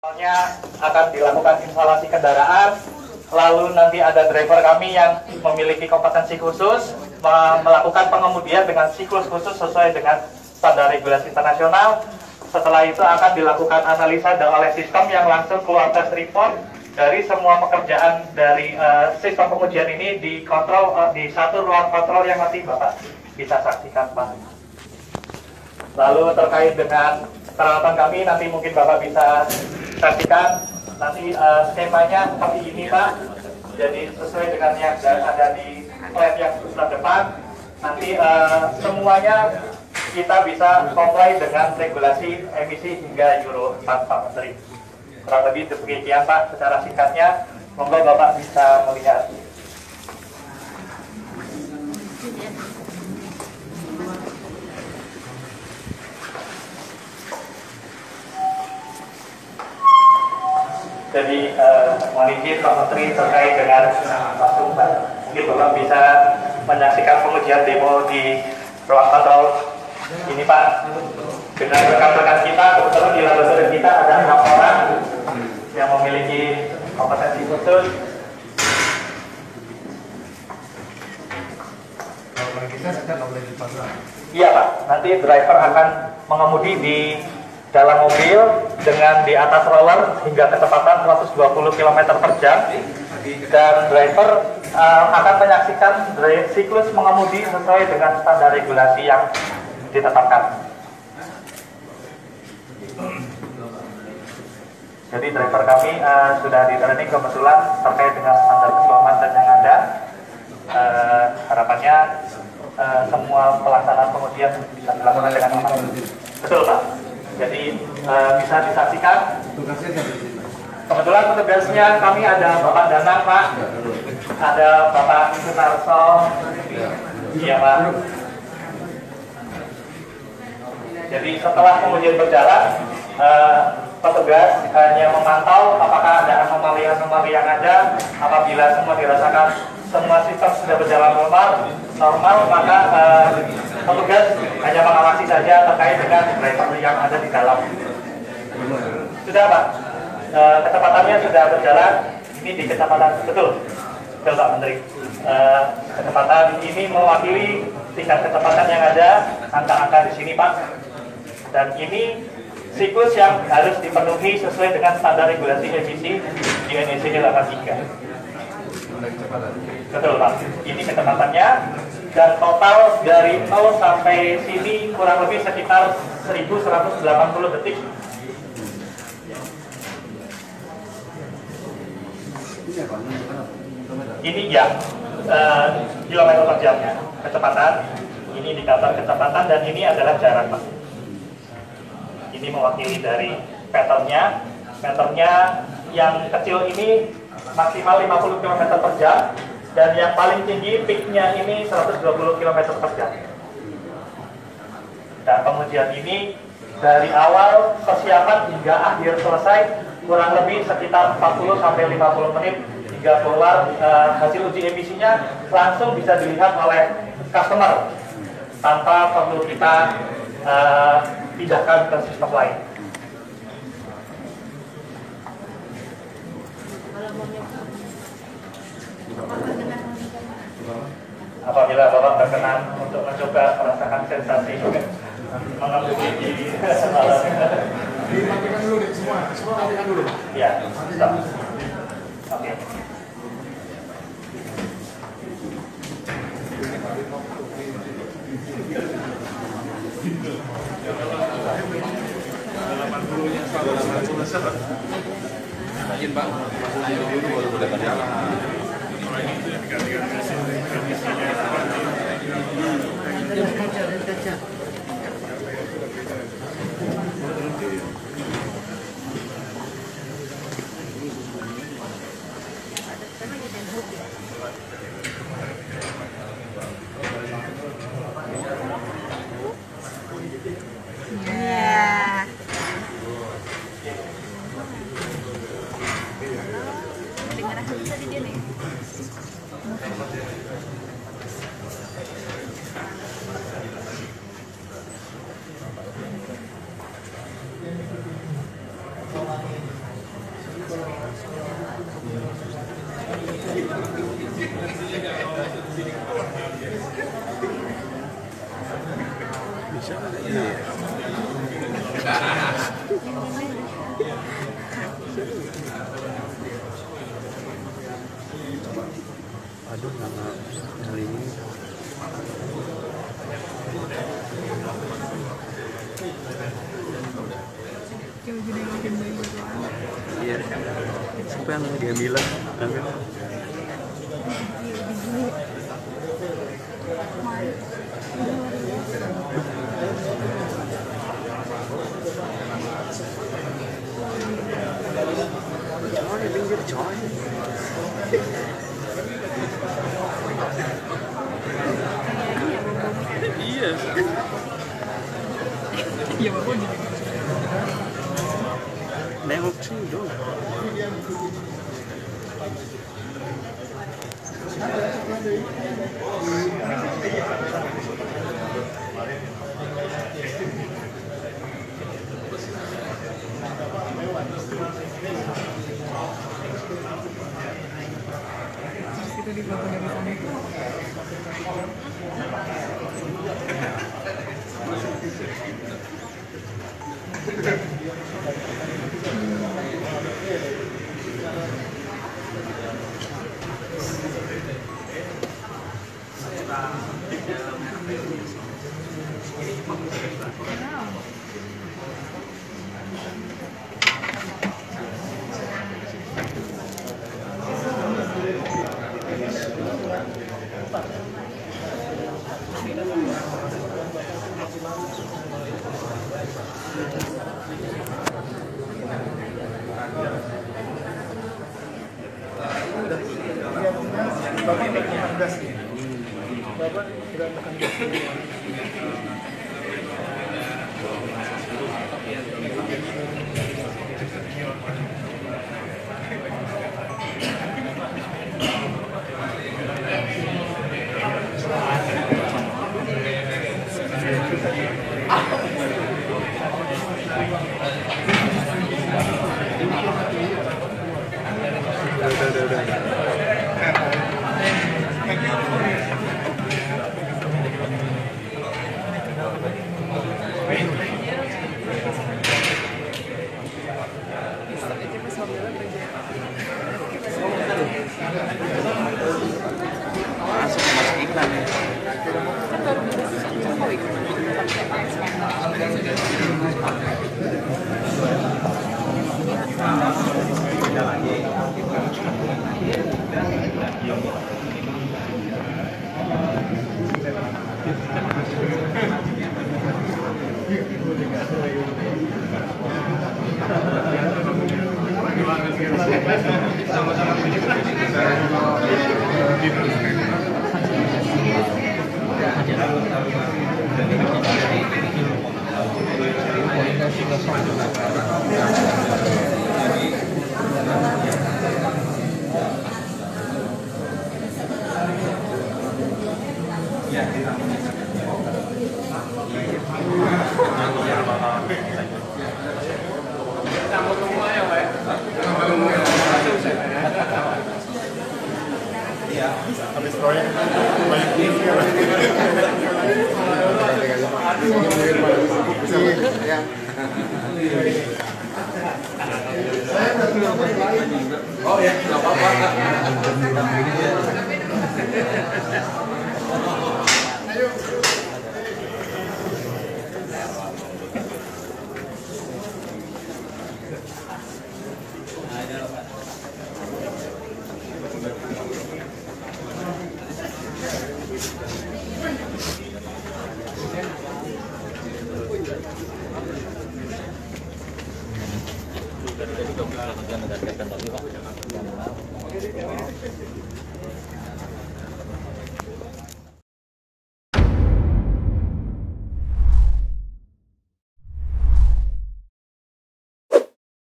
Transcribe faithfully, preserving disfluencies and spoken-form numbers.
Akan dilakukan instalasi kendaraan, lalu nanti ada driver kami yang memiliki kompetensi khusus melakukan pengemudian dengan siklus khusus sesuai dengan standar regulasi internasional. Setelah itu akan dilakukan analisa oleh sistem yang langsung keluar test report dari semua pekerjaan dari uh, sistem pengujian ini dikontrol uh, di satu ruang kontrol yang nanti Bapak bisa saksikan, Pak. Lalu terkait dengan peralatan kami, nanti mungkin Bapak bisa saksikan nanti uh, skemanya seperti ini, Pak. Jadi sesuai dengan yang ada di slide yang sebelah depan, nanti uh, semuanya kita bisa comply dengan regulasi emisi hingga Euro empat, Pak Menteri. Kurang lebih demikian, Pak, secara singkatnya. Monggo Bapak bisa melihat. Jadi, uh, mohon izin Pak Menteri terkait dengan langsung, Pak. Mungkin Bapak bisa menyaksikan pengujian demo di ruang kontrol ini, Pak. Dengan rekan-rekan kita, kebetulan di laboratorium kita ada enam orang yang memiliki kompetensi khusus. Kalau kita tidak boleh dipasang. Iya, Pak. Nanti driver akan mengemudi di dalam mobil dengan di atas roller hingga kecepatan seratus dua puluh kilometer per jam, dan driver uh, akan menyaksikan siklus mengemudi sesuai dengan standar regulasi yang ditetapkan. Jadi driver kami uh, sudah di training kebetulan terkait dengan standar keselamatan yang ada. Uh, harapannya uh, semua pelaksanaan pengujian bisa dilakukan dengan aman. Betul, Pak. Jadi uh, bisa disaksikan. Kebetulan petugasnya kami ada Bapak Danang, Pak. Ada Bapak Sunarso. Iya, Pak. Jadi setelah pengujian berjalan, uh, petugas hanya memantau apakah ada anomali-anomali yang ada. Apabila semua dirasakan semua sistem sudah berjalan normal, normal maka uh, petugas hanya mengawasi saja terkait dengan driver yang ada di dalam. Sudah, Pak. Uh, kecepatannya sudah berjalan. Ini di kecepatan betul, betul, Pak Menteri. Uh, kecepatan ini mewakili tingkat kecepatan yang ada, angka-angka di sini, Pak. Dan ini siklus yang harus dipenuhi sesuai dengan standar regulasi emisi di N E C delapan puluh tiga. Betul, Pak. Ini kecepatannya, dan total dari nol sampai sini kurang lebih sekitar seribu seratus delapan puluh detik. Ini ya uh, kilometer per jamnya kecepatan. Ini indikator kecepatan dan ini adalah jarak, Pak. Ini mewakili dari patternnya. Patternnya yang kecil ini maksimal lima puluh kilometer per jam, dan yang paling tinggi peaknya ini seratus dua puluh kilometer per jam. Dan pengujian ini dari awal persiapan hingga akhir selesai kurang lebih sekitar empat puluh sampai lima puluh menit hingga keluar uh, hasil uji emisinya langsung bisa dilihat oleh customer tanpa perlu kita uh, pindahkan ke sistem lain. Apabila Bapak berkenan untuk mencoba merasakan sensasi mengemudi di malam. Dimatikan dulu deh, semua, semua matikan dulu. Ya, stop. Oke. Izin, Pak, masuk dulu baru boleh berjalan. Dengar tadi dia nih. Bisa iya. Aduh, nama kali ini iya, siapa yang dia bilang ambil oh di pinggir coy. Iya. Iya bapak di nengok sih dong. Kita di foto dari sana itu. Bapak tekan gas. Bapak sudah tekan gas. Udah, udah, udah. Masuk masuk iklan ya. Habis proyek banyak isi ya. Oh ya, nggak apa-apa. Ayo. Dari tadi kamu sudah menjalankan tadi Pak.